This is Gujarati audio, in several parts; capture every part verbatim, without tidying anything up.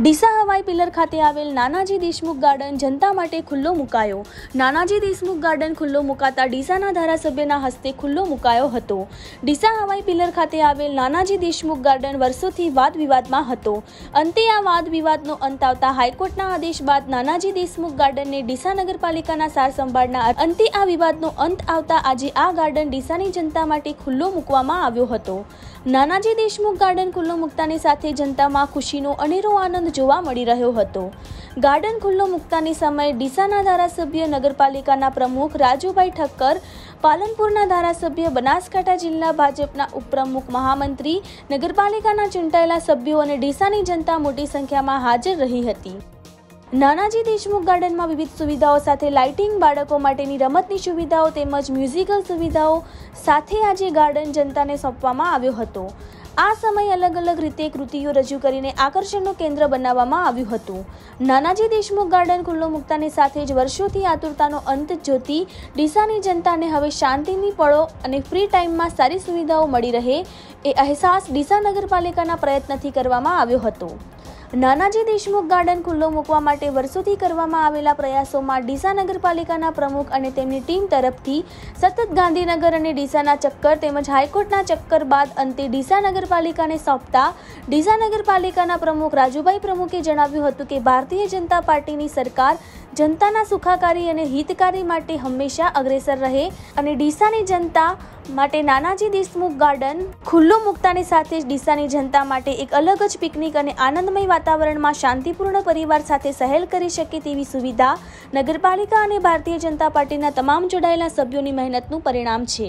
ડીસા હવાઈ પિલર ખાતે આવેલ નાનાજી દેશમુખ ગાર્ડન જનતા માટે ખુલ્લો મુકાયો। નાનાજી દેશમુખ ગાર્ડન ખુલ્લો મુકાતા ડીસાના ધારાસભ્યના હસ્તે ખુલ્લો મુકાયો હતો। ડીસા હવાઈ પિલર ખાતે આવેલ નાનાજી દેશમુખ ગાર્ડન વર્ષોથી વાદ વિવાદમાં હતો। અંતે આ વાદ વિવાદનો અંત આવતા હાઈકોર્ટના આદેશ બાદ નાનાજી દેશમુખ ગાર્ડનને ડીસા નગરપાલિકાના સાર સંભાળના અંતે આ વિવાદનો અંત આવતા આજે આ ગાર્ડન ડીસાની જનતા માટે ખુલ્લો મૂકવામાં આવ્યો હતો। નાનાજી દેશમુખ ગાર્ડન ખુલ્લો મૂકતાની સાથે જનતામાં ખુશીનો અનેરો આનંદ જોવા મળી રહ્યો હતો। ગાર્ડન ખુલ્લો મૂકતાની સમયે ડીસાના ધારાસભ્ય, નગરપાલિકાના પ્રમુખ રાજુભાઈ ઠક્કર, પાલનપુરના ધારાસભ્ય, બનાસકાંઠા જિલ્લા ભાજપના ઉપપ્રમુખ, મહામંત્રી, નગરપાલિકાના ચૂંટાયેલા સભ્યો અને ડીસાની જનતા મોટી સંખ્યામાં હાજર રહી હતી। નાનાજી દેશમુખ ગાર્ડનમાં વિવિધ સુવિધાઓ સાથે લાઇટિંગ, બાળકો માટેની રમતની સુવિધાઓ તેમજ મ્યુઝિકલ સુવિધાઓ સાથે આજે ગાર્ડન જનતાને સોંપવામાં આવ્યો હતો। આ સમયે અલગ અલગ રીતે કૃતિઓ રજૂ કરીને આકર્ષણનું કેન્દ્ર બનાવવામાં આવ્યું હતું। નાનાજી દેશમુખ ગાર્ડન ખુલ્લો મૂકતાની સાથે જ વર્ષોથી આતુરતાનો અંત જોતી ડીસાની જનતાને હવે શાંતિની પળો અને ફ્રી ટાઈમમાં સારી સુવિધાઓ મળી રહે એ અહેસાસ ડીસા નગરપાલિકાના પ્રયત્નથી કરવામાં આવ્યો હતો। નાનાજી દેશમુખ ગાર્ડન ખુલ્લો મૂકવા માટે વર્ષોથી કરવામાં આવેલા પ્રયાસોમાં ડીસા નગરપાલિકાના પ્રમુખ અને તેમની ટીમ તરફથી સતત ગાંધીનગર અને ડીસાના ચક્કર તેમજ હાઈકોર્ટના ચક્કર બાદ અંતે ડીસા નગરપાલિકાને સોંપતા ડીસા નગરપાલિકાના પ્રમુખ રાજુભાઈ પ્રમુખે જણાવ્યું હતું કે ભારતીય જનતા પાર્ટીની સરકાર જનતાના સુખાકારી અને હિતકારી માટે હંમેશા અગ્રેસર રહે અને ડીસાની જનતા માટે નાનાજી દેશમુખ ગાર્ડન ખુલ્લો મૂકતાની સાથે જ ડીસાની જનતા માટે એક અલગ જ પિકનિક અને આનંદમય વાતાવરણમાં શાંતિપૂર્ણ પરિવાર સાથે સહેલ કરી શકે તેવી સુવિધા નગરપાલિકા અને ભારતીય જનતા પાર્ટીના તમામ જોડાયેલા સભ્યોની મહેનતનું પરિણામ છે।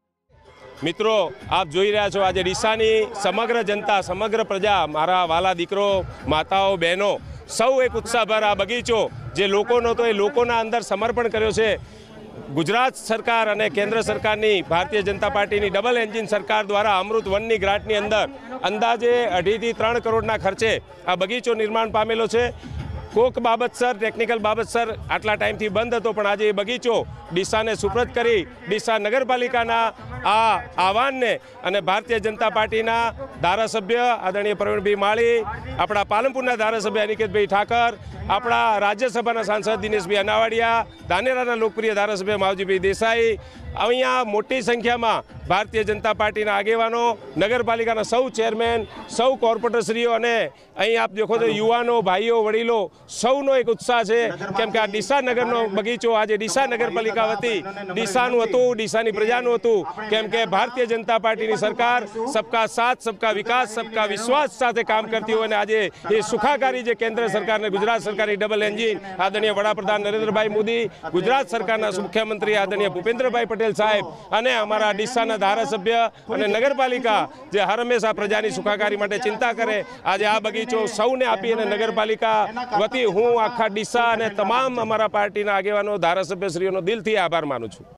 મિત્રો, આપ જોઈ રહ્યા છો આજે ડીસાની સમગ્ર જનતા, સમગ્ર પ્રજા, મારા વાલા દીકરો, માતાઓ, બહેનો સૌ એક ઉત્સાહભર આ બગીચો જે લોકોનો તો એ લોકોના અંદર સમર્પણ કર્યો છે। ગુજરાત સરકાર અને કેન્દ્ર સરકારની ભારતીય જનતા પાર્ટીની ડબલ એન્જિન સરકાર દ્વારા અમૃત વનની ગ્રાન્ટની અંદર અંદાજે અઢીથી ત્રણ કરોડના ખર્ચે આ બગીચો નિર્માણ પામેલો છે। કોક બાબતસર, ટેકનિકલ બાબતસર આટલા ટાઈમથી બંધ હતો, પણ આજે એ બગીચો ડીસાને સુપ્રત કરી ડીસા નગરપાલિકાના આ આહવાનને અને ભારતીય જનતા પાર્ટીના ધારાસભ્ય આદરણીય પ્રવીણભાઈ માળી, આપણા પાલનપુરના ધારાસભ્ય અનિકેતભાઈ ઠાકર, આપણા રાજ્યસભાના સાંસદ દિનેશભાઈ અનાવાડિયા, ધાનેરાના લોકપ્રિય ધારાસભ્ય માવજીભાઈ દેસાઈ, અહીંયા મોટી સંખ્યામાં ભારતીય જનતા પાર્ટીના આગેવાનો, નગરપાલિકાના સૌ ચેરમેન, સૌ કોર્પોરેટરશ્રીઓ અને અહીં આપ દેખો તો યુવાનો, ભાઈઓ, વડીલો સૌનો એક ઉત્સાહ છે, કેમ કે આ ડીસા નગરનો બગીચો આજે ડીસા નગરપાલિકા વતી ડીસાનું હતું, ડીસાની પ્રજાનું હતું, કેમ કે ભારતીય જનતા પાર્ટીની સરકાર સબકા સાથ, સબકા વિકાસ, સબકા વિશ્વાસ સાથે કામ કરતી હોય અને આજે એ સુખાકારી જે કેન્દ્ર સરકાર અને ગુજરાત સરકારની ડબલ એન્જિન આદરણીય વડાપ્રધાન નરેન્દ્રભાઈ મોદી, ગુજરાત સરકારના મુખ્યમંત્રી આદરણીય ભૂપેન્દ્રભાઈ પટેલ સાહેબ અને અમારા ડીસાના ધારાસભ્ય અને નગરપાલિકા જે હર હંમેશા પ્રજાની સુખાકારી માટે ચિંતા કરે, આજે આ બગીચો સૌને આપી અને નગરપાલિકા વતી હું આખા ડીસા અને તમામ અમારા પાર્ટીના આગેવાનો, ધારાસભ્યશ્રીઓનો દિલથી આભાર માનું છું।